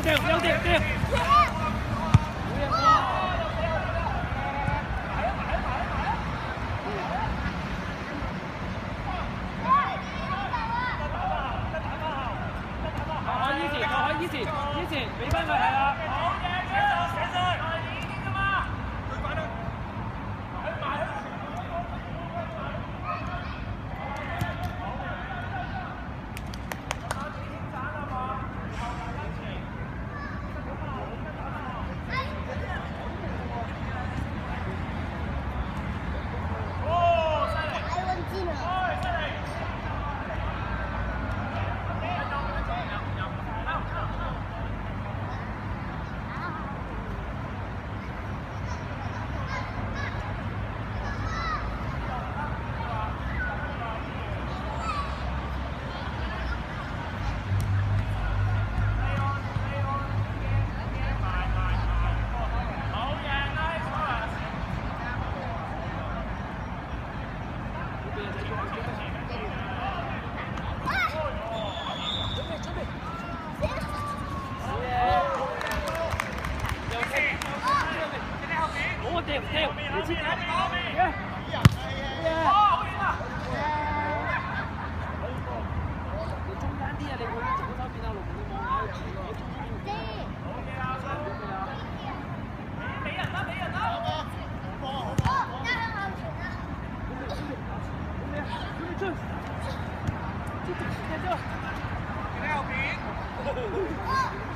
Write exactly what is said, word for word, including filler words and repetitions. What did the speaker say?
掉掉掉掉！好，依前，好，依前，依前，俾翻佢係啦。好嘅，寫上，寫上。已經㗎嘛。佢快啦。喺埋。 我掉掉，你知啦？你中間啲啊，你去左手邊啊，龍門你望下，喺中間。好嘅啊，俾人啦，俾人啦！好波，好波，好波！加向後傳啊！你你出，接住接住，你喺後邊。